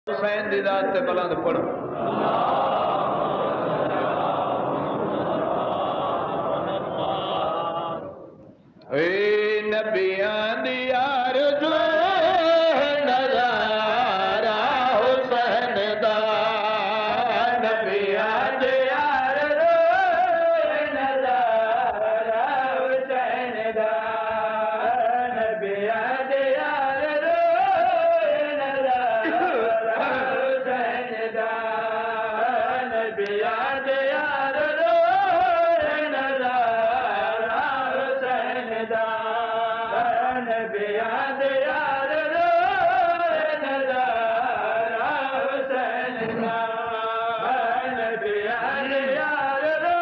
حسین دی ذات تے بلند پڑھو اے نبیاں دی آرزو نظارہ حسین دا نبیاں دی آرزو نظارہ حسین دا نبیاں دی آرزو نظارہ حسین دا نبیاں دی آرزو نظارہ حسین دا نبیاں دی آرزو نظارہ حسین دا نبیاں دی آرزو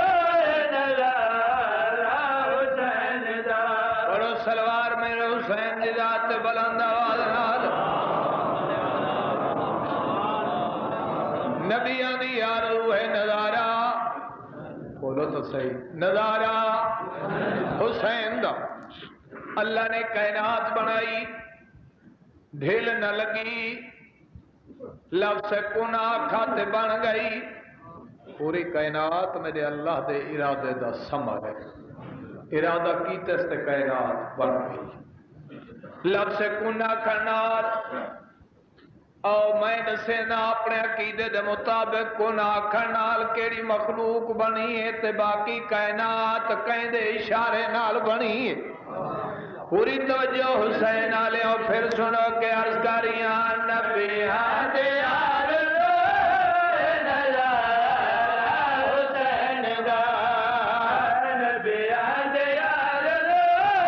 نظارہ حسین دا پڑھو سلوار میرے حسین دی ذات بلند آواز نال نبیاں دی آرزو ہے نظارہ بولو تو صحیح نظارہ حسین دا اللہ نے کائنات بنائی ڈھیل نہ لگی لفظ کن آخات بن گئی پوری کائنات میرے اللہ دے ارادے دا ثمر ہے ارادہ کیتے سے کائنات بن گئی لفظ کن آخر او میں دسینا اپنے عقیدے دے مطابق کن آخر نال کیڑی مخلوق بنی ہے تے باقی کائنات کہیں دے اشارے نال بنی ہے پوری توجہ حسین آلے اور پھر سنو کہ عرض کریاں نبیاں دے آرزو نظارہ حسین دا نبیاں دے آرزو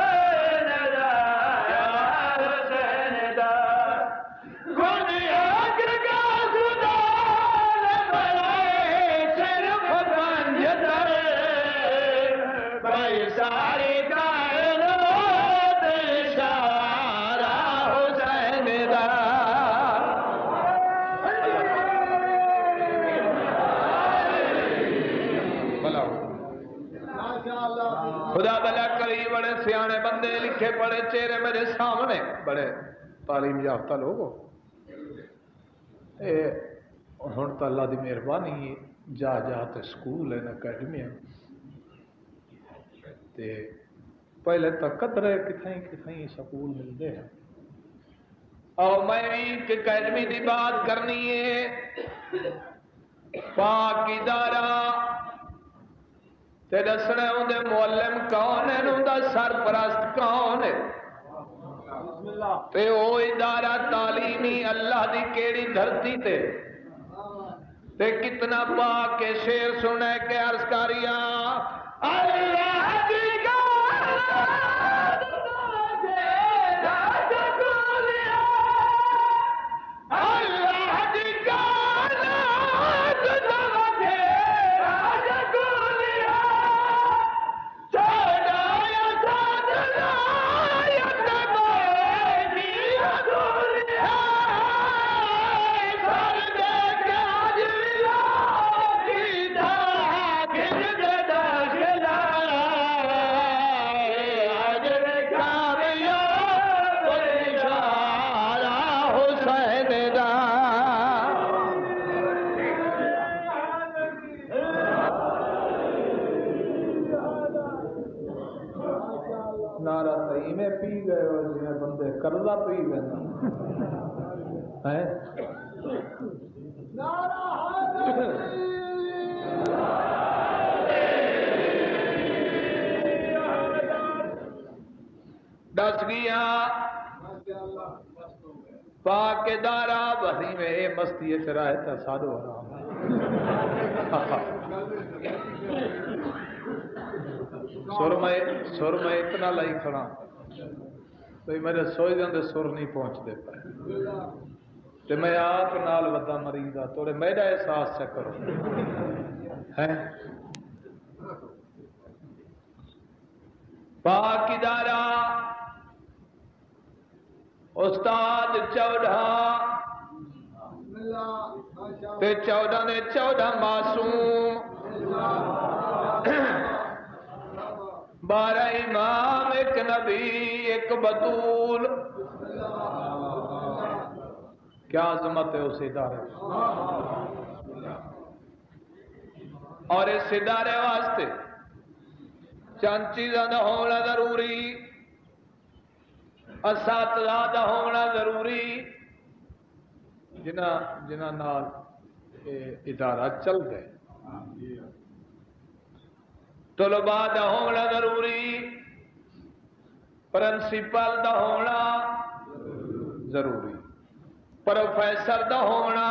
نظارہ حسین دا کوئی آگر کا خدا نہ بنائے صرف پنج در بھائی ساری کائنات اشارہ حسین دا بلا خدا بلا کری بڑے سیانے بندے لکھے پڑے چہرے میرے سامنے بڑے تعلیم یافتہ لوگ ہو ہن تو اللہ دی مہربانی جا جا تے سکول ہیں اکیڈمیاں تے پہلے تک قدرے کتھائیں سکول ملتے ہیں اور میں بھی اکیڈمی دی بات کرنی ہے پاک ادارہ تے دسنے ہوں دے معلم کون ہے ہوں دا سرپرست کون ہے تے او ادارہ تعلیمی اللہ دی کیڑی دھرتی تے کتنا پاک کے شیر سنے کے عرض کریاں اللہ دی نعرہ صحیح میں پی گئے اور جنہیں بندے قرضہ پی گئے دس گیا پاک دارا بسی میں اے مستی تیرا ہے تا سادو حرام سر میں اتنا لائی کھڑا تو میرے سوئی دے سر نہیں پہنچتے پائے تو میں آپ نال ودا مریضا توڑے میرا احساس سے کرو پاک ادارہ استاد چودھا تے 14 نے 14 معصوم 12 امام ایک نبی ایک بطول کیا عظمت ہے اس ادارے اور اس ادارے واسطے چند چیزاں دا ہونا ضروری اساتذہ دا ہونا ضروری جنہ نال ادارہ چلتا ہے طلباء دا ہونا ضروری پرنسپل دا ہونا ضروری پروفیسر دا ہونا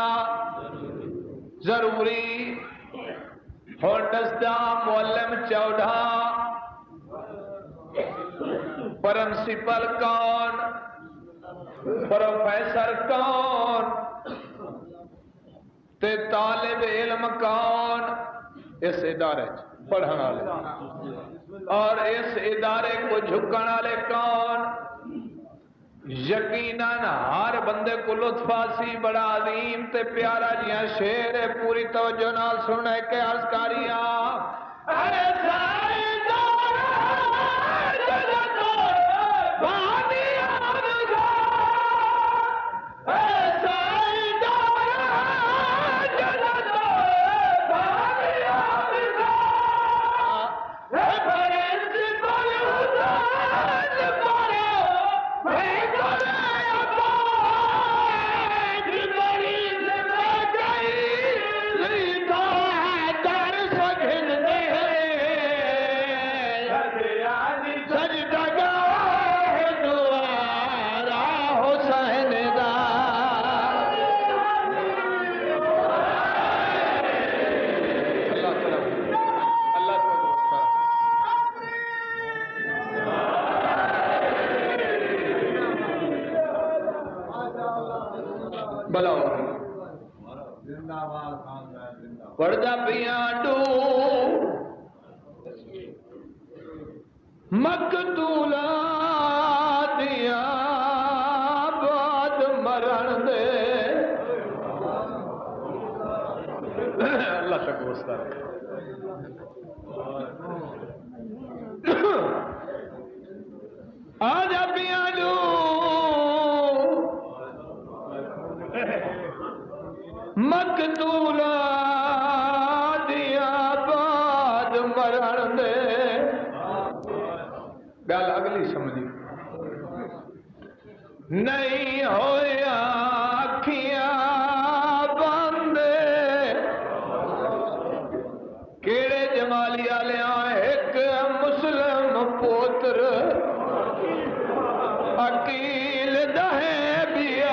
ضروری ہوں دسدا معلم چوڑا پرنسپل کون پروفیسر کون تے طالب علم کون اس ادارے پڑھنے والے اور اس ادارے کو جھکن والے کون یقیناً ہر بندے کو لطف سی بڑا عظیم تے پیارا جیاں شعر ہے پوری توجہ نال سنے کے عرض کریاں ارے پڑھدا پیاں ڈو مقتولا دیا بعد مرن دے اللہ کا گوشت آجا پیاں ڈو مقتولا گل اگلی سمجھی نہیں ہویا اکھیاں بند کیڑے جمالی والے ایک مسلم پوتر عقیل دہے بیا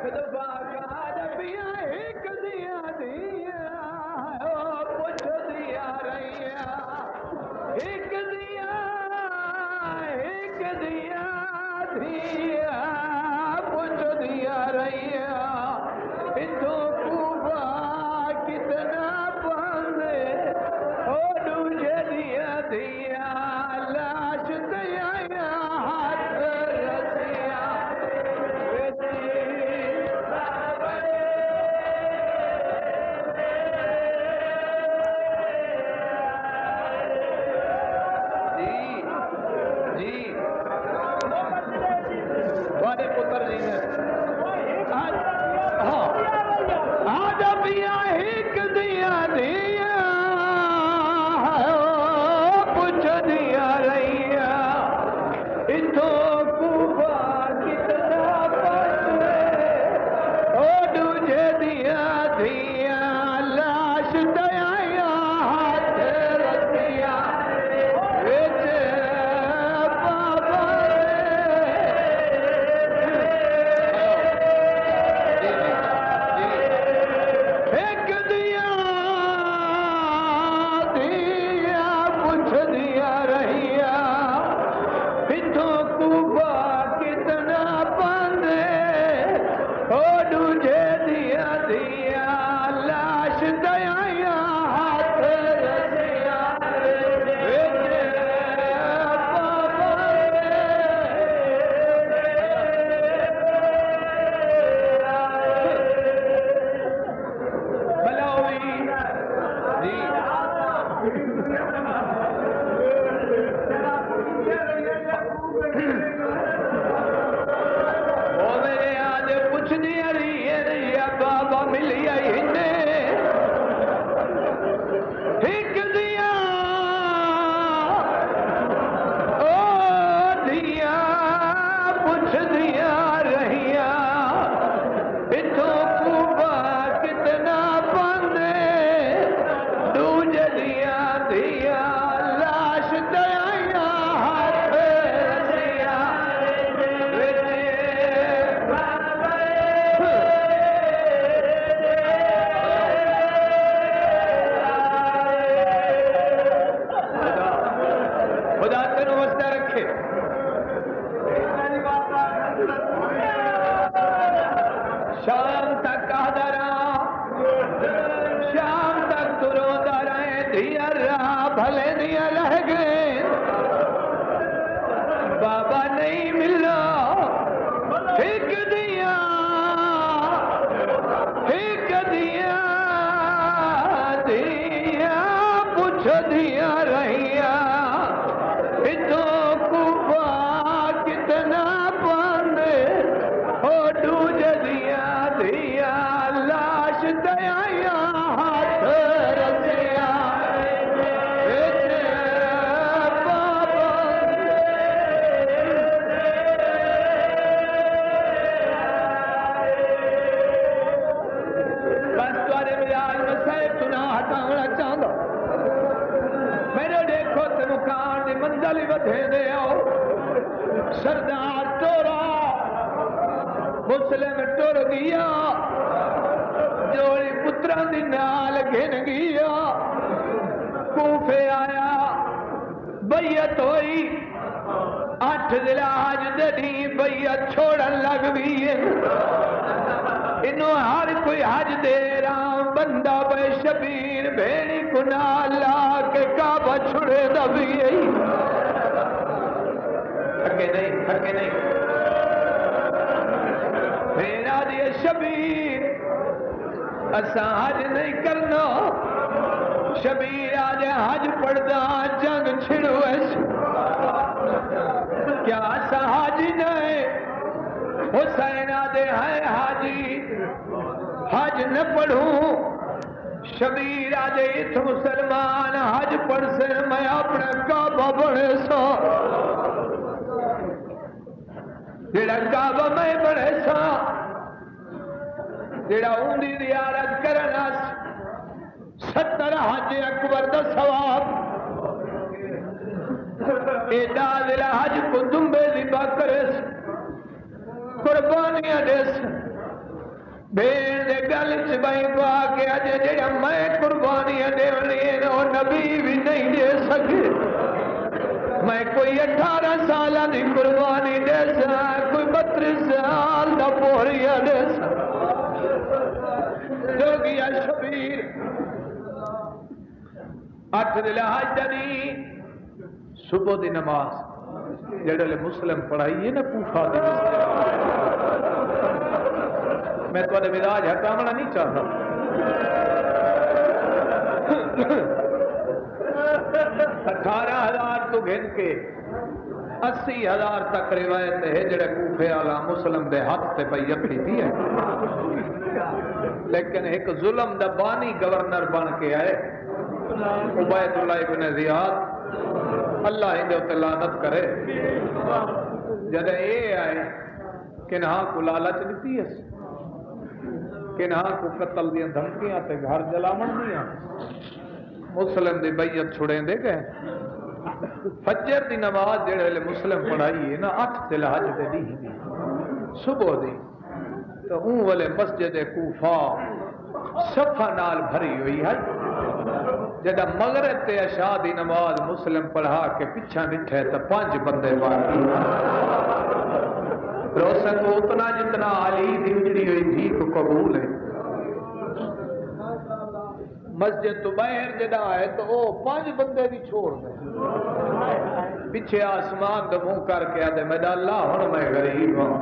لکھ دفعہ کہا نبیاں ایک دیا دیا پوچھ دیا رہیا ایک دیا دیا پوچھ دیا رہیا اتوں کوبا کتنا پاندے او دوجے دیا دیا لاش دیا ہاتھ رسیا پتر جی نے آج پیا ایک دیا دیا پوچھ دیا رہیا اتوں کوبا کتنا پاندے او دوجے دیا دیا لاش دیا ہاتھ رسیا سردار ٹورا مسلم ٹر گیا جوڑی پتران دی نال گھن گیا کوفے آیا بیعت ہوئی 8 ذیلحج دے بیعت چھوڑن لگ گئی انہوں ہر کوئی حج دے رام بندہ بے شبیر بھیڑی کنال لا کے کعبہ چھڑے دبی گئی تھکے نہیں میرا دیے شبیر اساں حج نہیں کرنا شبیر آج حج پڑھدا جنگ چھڑو ایس کیا اساں حاجی نہیں حسین آدھے ہیں حاجی حج نہ پڑھوں شبیر آدھے ات مسلمان حج پڑھ سے میں اپنے کعبہ بڑھے سا جڑا کعبہ میں بڑھے سا جڑا اوندی زیارت کرنا 70 حج اکبر دا ثواب ایڈا دلا حج کو دمبے ذبح کرے قربانیاں دے بین دے گل چبائی پا کے اجے جڑا میں قربانیاں دیونی ہے وہ نبی بھی نہیں دے سکے میں کوئی 18 سال کی قربانی دے سا کوئی 32 سال کا پوریا دے سا جو گیا شبیر 8 ذی الحجہ دی صبح دی نماز جڑے مسلم پڑھائی ہے نا کوفہ دی مسجد میں تو مزاج ہٹانا نہیں چاہتا 18,000 تو گھن کے 80,000 تک روایت ہے جڑے کوفے والا مسلم دے ہاتھ تے بیعت کی ہے لیکن ایک ظلم دا بانی گورنر بن کے آئے عبید اللہ ابن زیاد اللہ ہندے تے لعنت کرے جب اے آئے کنہا کو لالچ دیتی ہے کنہا کو قتل دیا دھمکیاں تے گھر جلاون دیا مسلم دی بیعت چھڑیں دے گئے فجر دی نماز جڑے مسلم پڑھائی ہے نا 8 ذی الحجہ دے دی صبح دی تو اون والے مسجد کوفہ صفہ نال بھری ہوئی ہے جدا مغرب تے عشاء دی نماز مسلم پڑھا کے پیچھا نٹھے تو 5 بندے باقی روشن تو اتنا جتنا علی دی اجڑی ہوئی تھی کو قبول ہے مسجد تو باہر جدا ہے تو وہ 5 بندے بھی چھوڑ دیں پیچھے آسمان دا منہ کر کے آدھے میڈا اللہ ہن میں غریب ہوں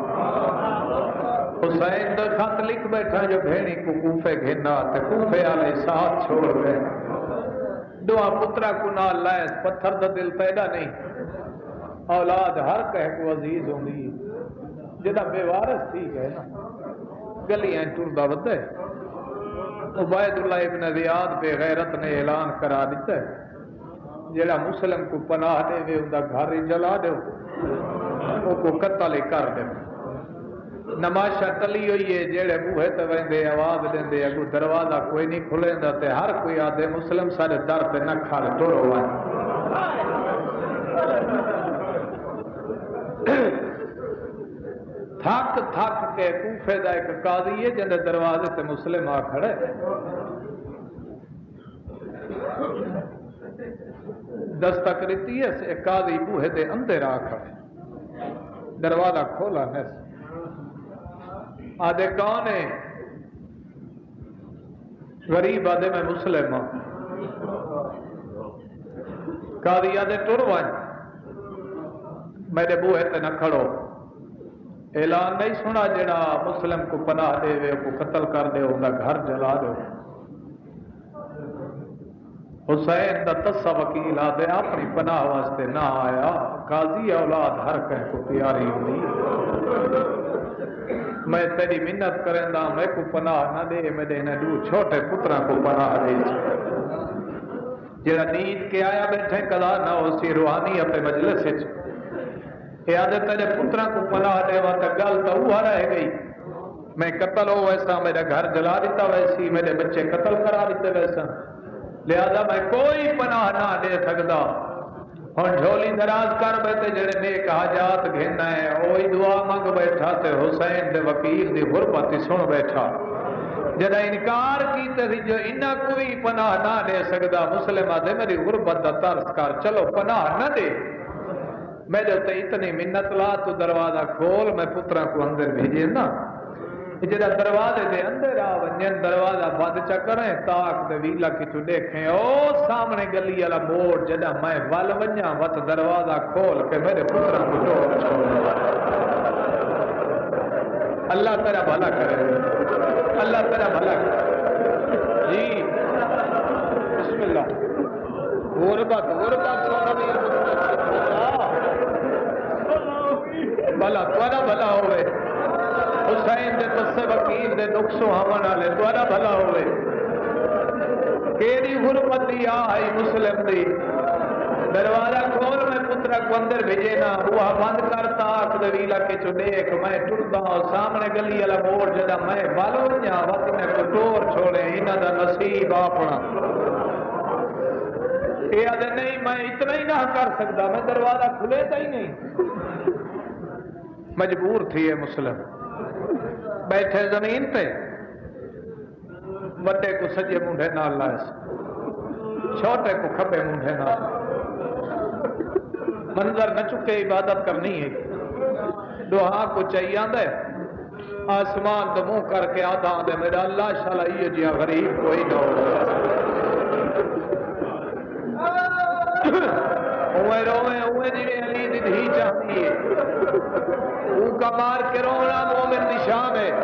حسین دا خط لکھ بیٹھا جو بھینی کو کوفے گھنا تے کوفے والے ساتھ چھوڑ گئے دعا پترا کو نال لائے پتھر دا دل پیدا نہیں اولاد ہر کہہ کو عزیز ہوں گی جدا بے وارث تھی گئے نا گلیاں ٹردا ودے عبید اللہ ابن زیاد بے غیرت نے اعلان کرا دیتا ہے جڑا مسلم کو پناہ دے وے ان دا گھر ہی جلا دے وہ کو قتل کر دے نماشا ٹلی ہوئی ہے جڑے بوہے تے ویندے آواز دیندے اگو دروازہ کوئی نہیں کھلیندا تے ہر کوئی آدھے مسلم سارے در تے نہ کھڑ ٹر ہوئے تھک تھک کے کوفے دا ایک قاضی ہے جندے دروازے تے مسلم آ کھڑے دستک دیتی ہے ایک قاضی بوہے دے اندر آ کھڑے دروازہ کھولا نس آدھے کون ہے غریب آدھے میں مسلم ہوں قاضی آدھے ٹر وائیں میرے بوہے تے نہ کھڑو اعلان نہیں سنا جڑا مسلم کو پناہ دے وے کو قتل کر دے ان کا گھر جلا دے حسین دا تسا وکیل آدھے اپنی پناہ واسطے نہ آیا قاضی اولاد ہر کہیں کو پیاری ہوئی میں تیری منت کریں دا میں کو پناہ نہ دے میں دینے دو چھوٹے پترہ کو پناہ دے جڑا نیند کے آیا بیٹھے کلا نہ اسی روحانیت مجلس یہ آدھے تیرے پترہ کو پناہ دے وقت گل تو وہ رہ گئی میں قتل ہو ویسا میرا گھر جلا دیتا ویسی میرے بچے قتل کرا دیتے ویسا لہذا میں کوئی پناہ نہ دے سکتا ہن جھولی دراز کر بیٹھے جڑے نیک حاجات گھننا ہے وہی دعا منگ بیٹھا تے حسین دے وکیل دی غربت سن بیٹھا جڑا انکار کیتے سی جو انہاں کو بھی پناہ نہ دے سکتا مسلم آدھے میری غربت دا ترس کر چلو پناہ نہ دے میں جو تے اتنی منت لا تو دروازہ کھول میں پترہ کو اندر بھیجے نا جڑا دروازے دے اندر آ ونجن دروازہ بند چا کریں تاک دے ویلا کچھ دیکھیں او سامنے گلی والا موڑ جڑا میں ول ونجا وت دروازہ کھول کے میرے پترہ کو ٹور چھوڑ اللہ تیرا بھلا کرے اللہ تیرا بھلا کرے جی بسم اللہ غربت بھلا تھوڑا بھلا ہوئے حسین دے تسے وکیل دے نقص و ہمن والے تھوڑا بھلا ہوئے کیڑی غربت دی آئی مسلم دی دروازہ کھول میں پترہ کو اندر بھیجے نا وہ بند کرتا آکھ دے ویلا کے چو دیکھ میں ٹردا ہوں سامنے گلی والا موڑ جدا میں والو جا وقت میں کو ٹور چھوڑے انہاں دا نصیب اپنا یہ آدھے نہیں میں اتنا ہی نہ کر سکتا میں دروازہ کھلے تا ہی نہیں مجبور تھی ہے مسلم بیٹھے زمین پہ وڈے کو سجے منڈے نال لائے چھوٹے کو کھبے منڈے نال منظر نہ چکے عبادت کرنی ہے دعا کو چاہیے آدھے آسمان تو منہ کر کے آدھا آدھے میرا اللہ شالا یہ جیا غریب کوئی نہ ہوئے روئے ہوئے جی علی دی دھی چاہتی ہے وہ کا مار کے رونا مومن دی شان ہے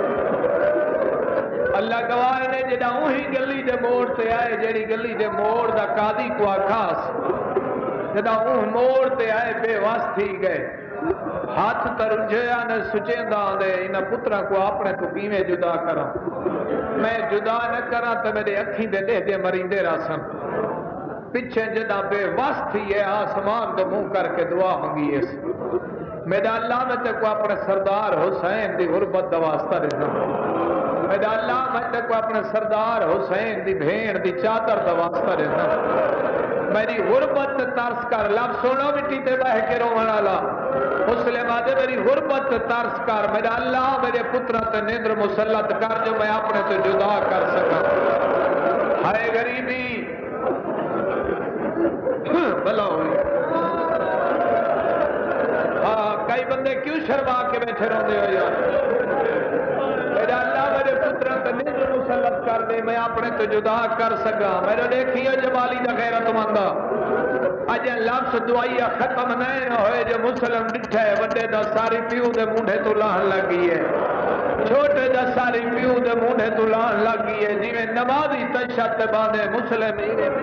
اللہ گواہ نے جڑا وہی گلی دے موڑ تے آئے جڑی گلی دے موڑ دا قاضی کو آخاس جڑا وہ موڑ تے آئے بے واس تھی گئے ہاتھ ترجیا نے سچیندہ دے انہاں پترا کو اپنے تو کیویں جدا کرا میں جدا نہ کرا تو میرے اکھیں دے دے دے مریندے راسن پیچھے جدا بے واس تھی ہے آسمان تو منہ کر کے دعا منگی اس میرا اللہ میں تے کو اپنے سردار حسین دی غربت دا واسطہ دینا میرا اللہ میں تے کو اپنے سردار حسین دی بھین دی چادر دا واسطہ دینا میری غربت ترس کر لب سونا مٹی تے بہ کے رونا والا مسلم آدھے میری غربت ترس کر میرا اللہ میرے پترا تے نیندر مسلط کر جو میں اپنے تو جدا کر سکا ہائے غریبی بلا ہوئی ہاں کئی بندے کیوں شرما کے بیٹھے روندے ہو یار میرا اللہ میرے پترا تے نیندر مسلط کر دے میں اپنے تو جدا کر سکا میرے دیکھیے جمالی دا غیرت مندہ اج لفظ دعائیا ختم نہیں ہوئے جو مسلم ڈٹھا ہے وڈے دا ساری پیو دے منڈے تو لہن لگی ہے چھوٹے دا ساری پیو دے منڈے تو لہن لگی ہے جی میں نمازی تشت باندھے مسلم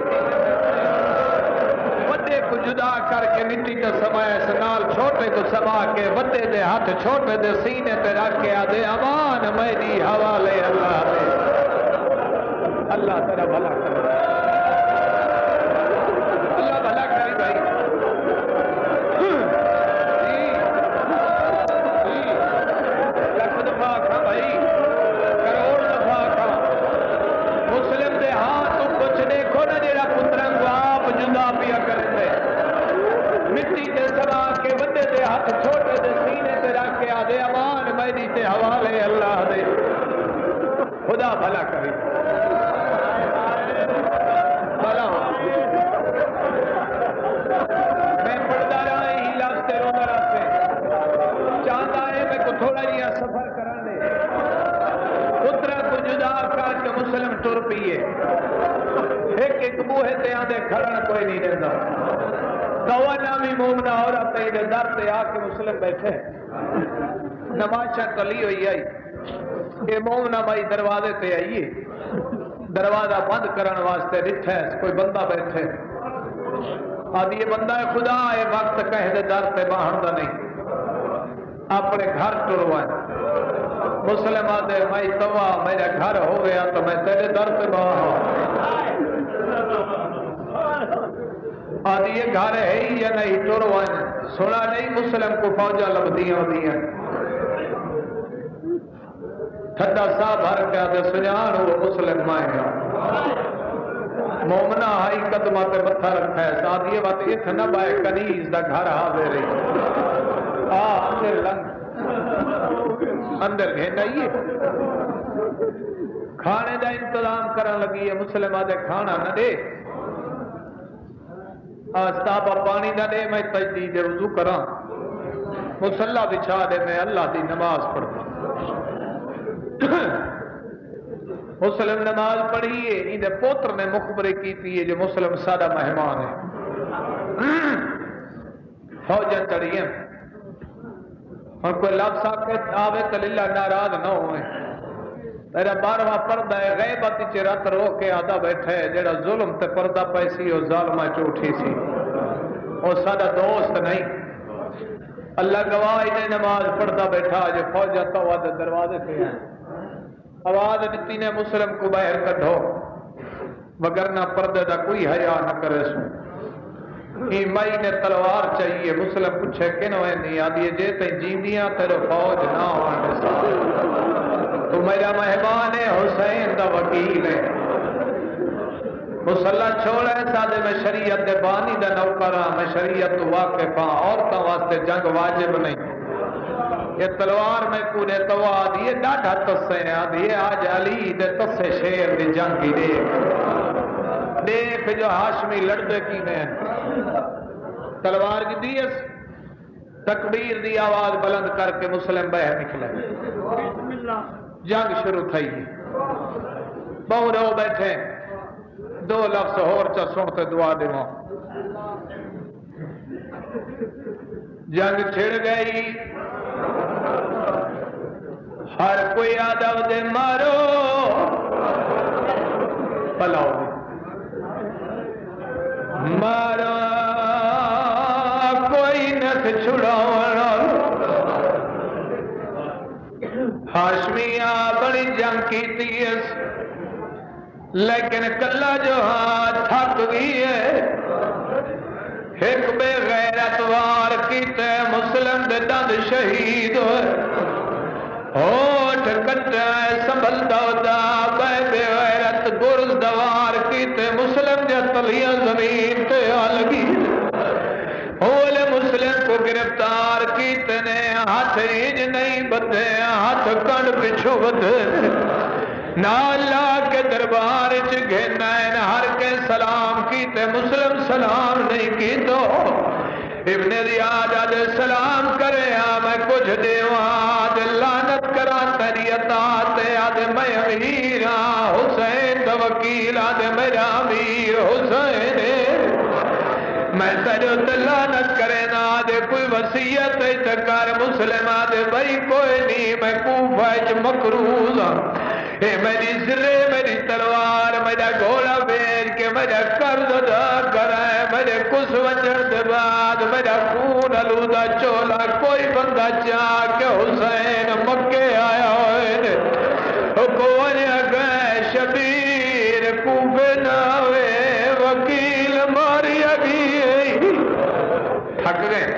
وڈے کو جدا کر کے مٹی کا سمائے سنال چھوٹے کو سما کے وڈے دے ہاتھ چھوٹے دے سینے تے رکھ کے آدھے امان میری حوالے اللہ دے اللہ تیرا بھلا کرے اللہ بھلا کرے بھائی لکھ دفعہ کھا بھائی کروڑ دفعہ کھا مسلم دے ہاتھ تو کچھ دیکھو نا جیڑا پترن کو آپ جدا پیا کریں دے مٹی تے سما کے وڈے دے ہاتھ چھوٹے دے سینے تے رکھ کے آدھے امان میری تے حوالے اللہ دے خدا بھلا کرے میں پڑھتا رہا ہی لفظ تے رونا راستے چاہتا ہے میں کو تھوڑا جہا سفر کرنے پترا کو جدا کر کے مسلم ٹر پیے ایک بوہے تے آدھے کھڑن کوئی نہیں دینا دوا نامی مومنہ عورت تے در تے آ کے مسلم بیٹھے نماشا کلی ہوئی آئی یہ مومنہ بھائی دروازے تے آئیے دروازہ بند کرن واسطے ڈٹھا ہے کوئی بندہ بیٹھے آدھی یہ بندہ خدا ہے وقت کہہ دے در تے باہر دا نہیں اپنے گھر ٹروائے مسلم آدھے میں توا میرا گھر ہو گیا تو میں تیرے در تے باہر آدھی یہ گھر ہے ہی یا نہیں ٹروائے سنا نہیں مسلم کو فوجہ لبدیاں ہوتی ہیں ٹھڈا سا بھر کے آدھے سجان وہ مسلم مائیں گا مومنہ ہائی قدمہ تے متھا رکھا ہے سادھیے بات یہ تھا نہ بائے کنیز دا گھر آوے رہی اندر لنگ اندر گھنڈائیے کھانے دا انتظام کرن لگی ہے مسلم آدھے کھانا نہ دے آستابہ پانی نہ دے میں تجدید وضو کراں مسلح بچھا دے میں اللہ دی نماز پڑھتا مسلم نماز پڑھی ہے ان پوتر نے مخبرے کی تھی جو مسلم سادہ مہمان ہے فوجن چڑھئے اور کوئی لفظ آوے تو للہ ناراض نہ ہوئے میرا بارواں پردہ ہے غیبت چرت رو کے آدھا بیٹھے جڑا ظلم تے پردہ پیسی اور ظالمہ چوٹھی سی اور سادہ دوست نہیں اللہ گواہ انہیں نماز پڑھتا بیٹھا جو فوجہ تو آدھے دروازے پہ ہیں آواز دیتی نے مسلم کو باہر کٹھو وگرنہ پردے دا کوئی حیا نہ کرے سو ہی مائی نے تلوار چاہیے مسلم پوچھے کنویں نہیں آدھی جے تے جیندیاں تیرے فوج نہ ہونے سا تو میرا مہمان ہے حسین دا وکیل ہے مسلح چھوڑے سادے میں شریعت دے بانی دا نوکرہ میں شریعت تو واقف ہاں عورتوں واسطے جنگ واجب نہیں یہ تلوار میں کونے توا دیے ڈاٹا تسے آدھی آج علی دے تسے شیر دی جنگی دیکھ جو ہاشمی لڑدے کی میں تلوار کی دیس تکبیر دی آواز بلند کر کے مسلم باہر نکلے جنگ شروع تھی بہو رو بیٹھے دو لفظ اور چا سنتے دعا دیو جنگ چھڑ گئی ہر کوئی آدم دے مارو پلاؤ مارا کوئی نت چھڑاونا ہاشمیاں بڑی جنگ کی تیس لیکن کلا جو ہاتھ تھک گئی ہے ایک بے غیرت وار کیتے مسلم دے دند شہید ہوٹھ کٹا سنبھل دا بے غیرت گرز دوار کیتے مسلم دے تلیاں زمین تے آلگی اول مسلم کو گرفتار کیتے نے ہاتھ انج نہیں بدھے ہاتھ کنڈ پچھو بدھے نہ اللہ کے دربار گھنائن ہر کے سلام کیتے مسلم سلام نہیں کی تو ابن زیاد آج سلام کرے میں کچھ دیو آج لعنت کرا تیری اطاعت آج میں امیر حسین دا وکیل آج میرا امیر حسین میں تیرے لعنت کرے نا آج کوئی وصیت کر مسلم آج بھائی کوئی نہیں میں کوفہ مقروض اے میری سرے میری تلوار میرا گھوڑا بیچ کے میرا قرض ادا کرائے میرے کس وجن دے بعد میرا خون آلودہ چولا کوئی بندہ چاہ کے حسین مکے آیا ہوئے کون اگئے شبیر کوفے ناوے وکیل ماری اگئی تھک گئے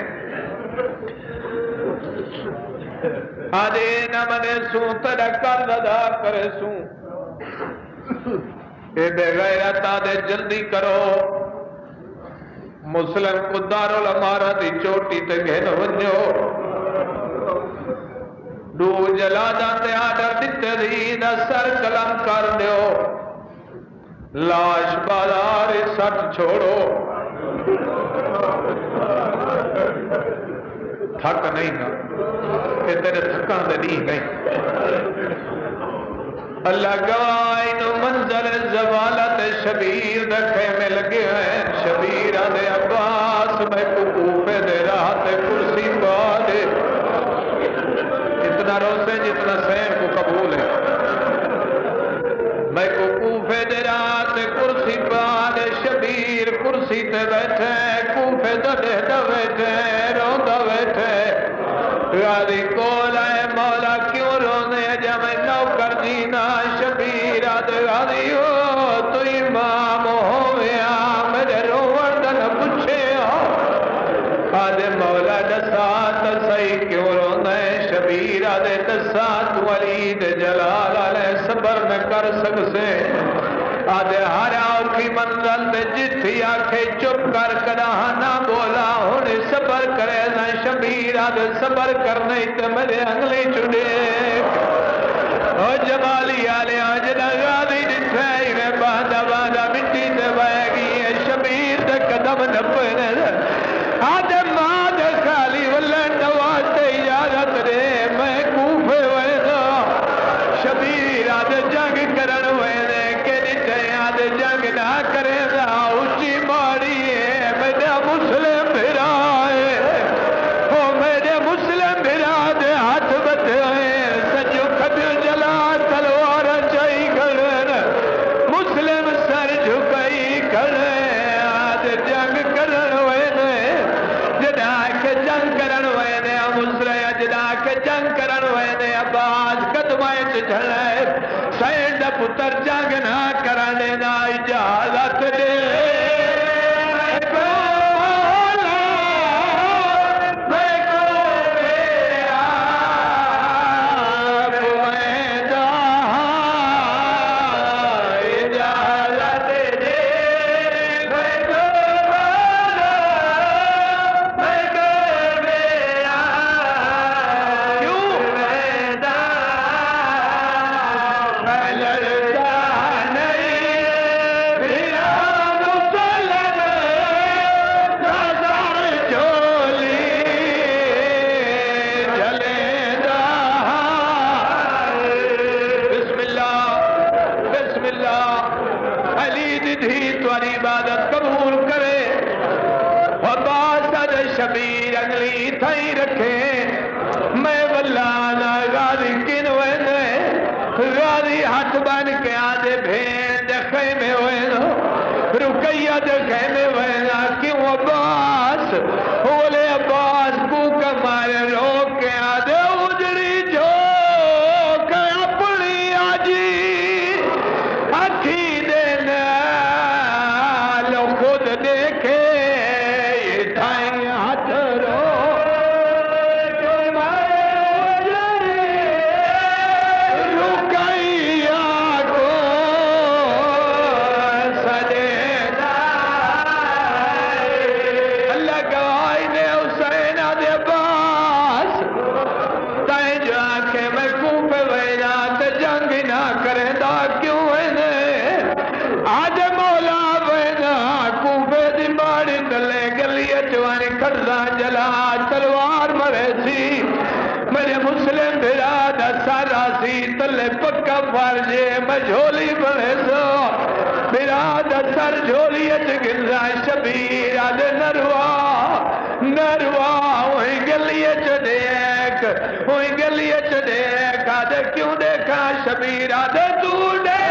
آدھے نہ منے سوں تیرا قرض ادا کرے سوں اے بے غیرت آدھے جلدی کرو مسلم کو دارالامارہ دی چوٹی تے گھن ونجو دو جلا جاتے آڈر دیتے دینا سر قلم کر دیو لاش بازار سٹ چھوڑو تھک نہیں نا کہ تیرے تھکان دے نہیں گئی اللہ گواہی نو منظر زوالت شبیر دکھے میں لگے ہیں شبیر آدھے عباس میں کوفے دے راہ تے کرسی پا دے اتنا روسے جتنا سین کو قبول ہے میں کوفے دے راہ تے کرسی پا دے شبیر کرسی تے بیٹھے کوفے دے بیٹھے روندہ بیٹھے غازی کول ہے مولا کیوں رونے جب نوکر جینا شبیر آدھے غازی ہو تو امام ہویا میرے روڑ دن پچھے ہو آدھے مولا دسات صحیح کیوں رونے شبیر آدھے دسات ولید جلال علیہ صبر میں کر سکسے آدھے ہر آنکھی منزل دے جتھی آنکھیں چپ کر کراہنا بولا ہونے صبر کرے نا شبیر آدھے صبر کرنے تے میرے انگلی چڑے او جمالی آلے آجنا غازی جتھے میں باندھا باندھا مٹی دے بائے گئی ہے شبیر دے قدم نپنے آدھے ماں دے خالی واللہ نواتے اجازت رے میں کوفے وینا شبیر آدھے جنگ کرن وینے جنگ نہ کرے گا اچھی ماری ہے میرا مسلم بھرا ہے وہ میرے مسلم بھرا دے ہاتھ بتے ہیں سجو کھبیو جلا تلوار چاہی کھڑن مسلم سر جھکائی کھڑے آدھے جنگ کرن وینے جدا کے جنگ کرن وینے مسلم جدا کے جنگ کرن وینے عباس قدمائیں چڑھائے سینڈ پتر جنگ نہ کرانے نہ اجازت دے کیوں تمہاری عبادت قبول کرے عباس شبیر اگلی تھائی رکھے میں ولانا غازی کنوے نے غازی ہاتھ بن کے آدھے بھین دے خیمے ہوئے نا رکیہ دے خیمے ہوئے نا کیوں عباس بولے عباس کو کمارے روک کے آدھے اجڑی جو کہ اپنی آجی اکھی دینا لو خود دیکھے تلوار مرے سی میرے مسلم براد سارا سی تلے پکا فرجے میں جھولی بڑھے سو براد سر جھولی گرا شبیر آدھے نروا وہی گلی دیکھ وہی گلی دیکھ آدھے کیوں دیکھا شبیر آدھے تو دیکھ